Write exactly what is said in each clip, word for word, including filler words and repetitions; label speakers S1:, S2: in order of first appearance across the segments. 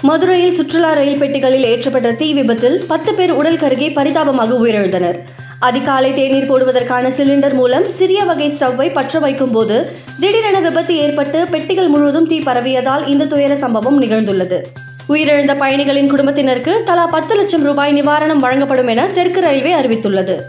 S1: மதுரையில் சுற்றுலா ரயில் பெட்டிகளில் ஏற்றப்பட்ட தீ விபத்தில் பத்து பேர் உடல் கருகி பரிதாபமாக உயிரிழந்தனர். அதிகாலை தேநீர் போடுவதற்கான சிலிண்டர் மூலம் சிறிய வகை ஸ்டவ்வை பற்ற வைக்கும் போது திடீரென விபத்து ஏற்பட்டு பெட்டிகள் முழுவதும் தீ பரவியதால் இந்த துயர சம்பவம் நிகழ்ந்துள்ளது. உயிரிழந்த பயணிகளின் குடும்பத்தினருக்கு தலா பத்து லட்சம் ரூபாய் நிவாரணம் வழங்கப்படும் என தெற்கு ரயில்வே அறிவித்துள்ளது.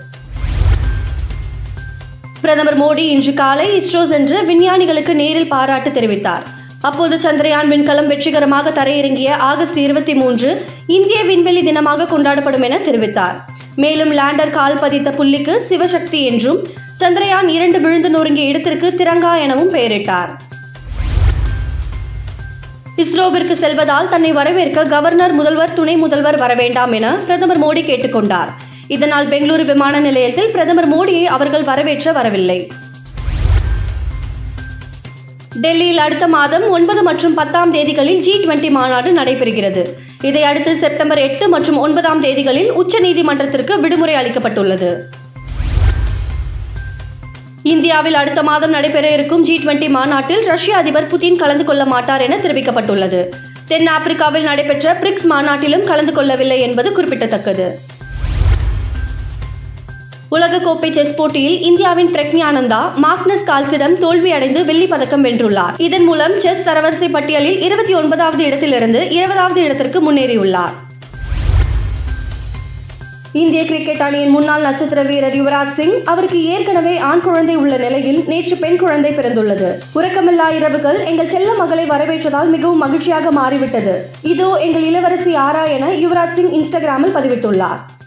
S1: பிரதமர் மோடி இன்று காலை இஸ்ரோ சென்று விஞ்ஞானிகளுக்கு நேரில் பாராட்டு தெரிவித்தார். அப்போது சந்திரயான் விண்கலம் வெற்றிகரமாக தரையிறங்கிய ஆகஸ்ட் இருபத்தி மூன்று இந்திய விண்வெளி தினமாக கொண்டாடப்படும் என தெரிவித்தார். மேலும் லேண்டர் கால் பதித்த புள்ளிக்கு சிவசக்தி என்றும், சந்திரயான் இரண்டு விழுந்து நொறுங்கிய இடத்திற்கு திரங்கா எனவும் பெயரிட்டார். இஸ்ரோவிற்கு செல்வதால் தன்னை வரவேற்க கவர்னர், முதல்வர், துணை முதல்வர் வரவேண்டாம் என பிரதமர் மோடி கேட்டுக்கொண்டார். இதனால் பெங்களூரு விமான நிலையத்தில் பிரதமர் மோடியை அவர்கள் வரவேற்ற வரவில்லை. டெல்லியில் அடுத்த மாதம் ஒன்பது மற்றும் பத்தாம் தேதிகளில் ஜி டுவெண்டி மாநாடு நடைபெறுகிறது. இதையடுத்து செப்டம்பர் எட்டு மற்றும் ஒன்பதாம் தேதிகளில் உச்சநீதிமன்றத்திற்கு விடுமுறை அளிக்கப்பட்டுள்ளது. இந்தியாவில் அடுத்த மாதம் நடைபெற இருக்கும் ஜி டுவெண்டி மாநாட்டில் ரஷ்ய அதிபர் புதின் கலந்து கொள்ள மாட்டார் என தெரிவிக்கப்பட்டுள்ளது. தென் ஆப்பிரிக்காவில் நடைபெற்ற பிரிக்ஸ் மாநாட்டிலும் கலந்து கொள்ளவில்லை என்பது குறிப்பிடத்தக்கது. உலகக்கோப்பை செஸ் போட்டியில் இந்தியாவின் பிரக்ஞானந்தா மாக்னஸ் கால்சிடம் தோல்வியடைந்து வெள்ளிப் பதக்கம் வென்றுள்ளார். இதன் மூலம் செஸ் தரவரிசை பட்டியலில் இருபத்தி ஒன்பதாவது இடத்திலிருந்து இருபதாவது இடத்திற்கு முன்னேறியுள்ளார். இந்திய கிரிக்கெட் அணியின் முன்னாள் நட்சத்திர வீரர் யுவராஜ் சிங், அவருக்கு ஏற்கனவே ஆண் குழந்தை உள்ள நிலையில் நேற்று பெண் குழந்தை பிறந்துள்ளது. உறக்கமில்லா இரவுகள் எங்கள் செல்ல மகளை வரவேற்றதால் மிகவும் மகிழ்ச்சியாக மாறிவிட்டது. இதோ எங்கள் இளவரசி ஆரா என யுவராஜ் சிங் இன்ஸ்டாகிராமில் பதிவிட்டுள்ளார்.